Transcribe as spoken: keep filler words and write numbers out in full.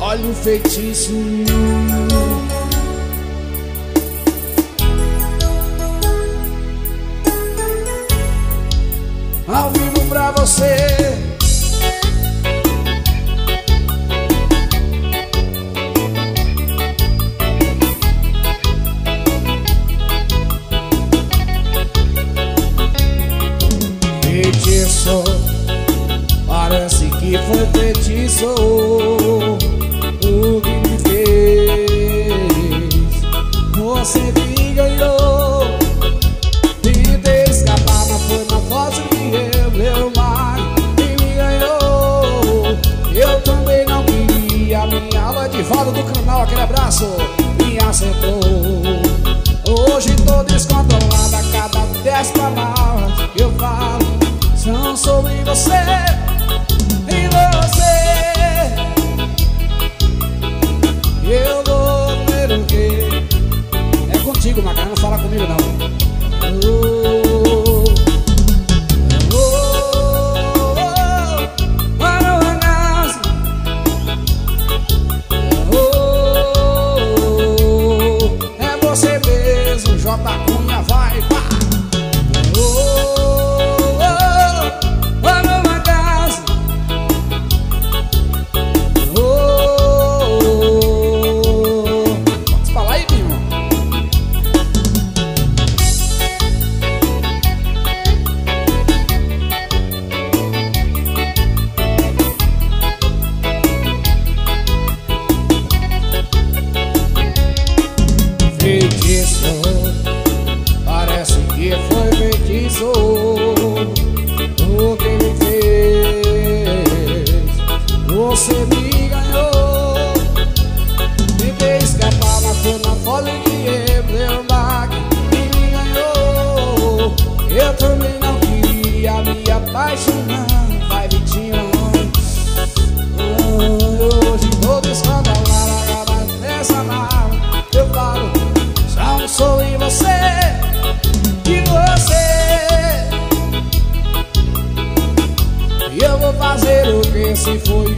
olha o feitiço. Ao vivo pra você. Feitiço, parece que foi feitiço o que me fez. Você me ganhou. Tentei escapar, mas foi na foto que eu meu mar e me ganhou. Eu também não queria. Minha aula de volta do canal, aquele abraço, me acertou. Hoje tô descontrolada, cada dez palavras que eu falo são sobre você. E você, eu vou ver o quê? É contigo, Macarena, não fala comigo não. Oh, oh, oh, para o acaso. Oh, é você mesmo, J. Cunha, vai, pá. Feitiço, parece que foi feitiço o que me fez. Você me ganhou. Tentei escapar, mas foi na folha que eu deu back e me ganhou. Eu também não queria me apaixonar. Vai, Vitinho. Hoje tô descontrolada, nessa nave eu falo são sobre você. E você, e eu vou fazer o que se foi